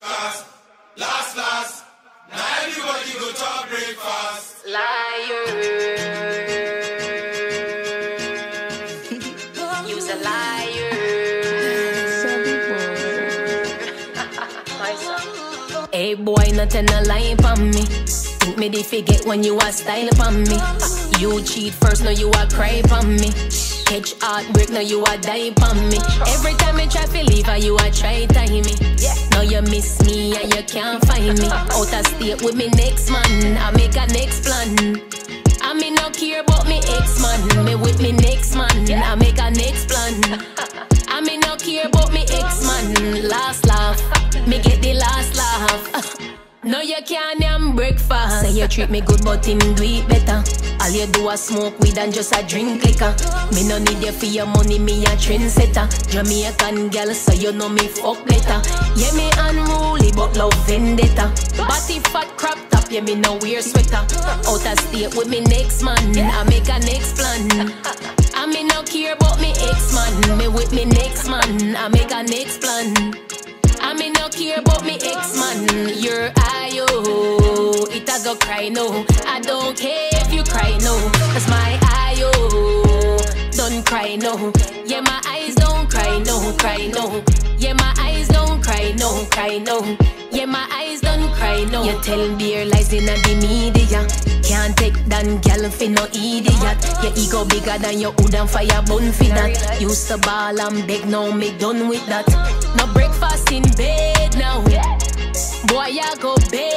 Last, now everybody go to breakfast. Liar. You's a liar. Hey boy, nothing a lie upon me. Think me they forget when you are style upon me. You cheat first, now you are cry upon me. Catch heartbreak, now you are die upon me. Every time I try to leave her, you are try to tie me. Now you miss me and you can't find me. Out of state with me next man, I make a next plan. I me no care about me ex man. Me with me next man, I make a next plan. I me no care about me ex man. Last laugh, me get the last laugh. No, you can't damn breakfast. Say you treat me good, but him do it better. All you do is smoke weed and just a drink liquor. Me no need you for your money, me a trendsetter. Jamaican girl, so you know me fuck better. Yeah, me unruly, but love vendetta. Body fat crop top, yeah, me no wear sweater. Out of state with me next man, I make a next plan. I me no care about me ex man. Me with me next man, I make a next plan. I me no care about me ex man. Your eye, oh, it a go cry no. I don't care if you cry no. Cause my eye, oh, don't cry no. Yeah, my eyes don't cry no, cry no. Yeah, my eyes don't cry no, cry no. Yeah, my eyes don't cry no. You tell beer lies in the media. Can't take that girl for no idiot. Your ego bigger than your hood and fire bun for that. Used to ball and beg, now me done with that. No breakfast in bed now. Boy, I go bed.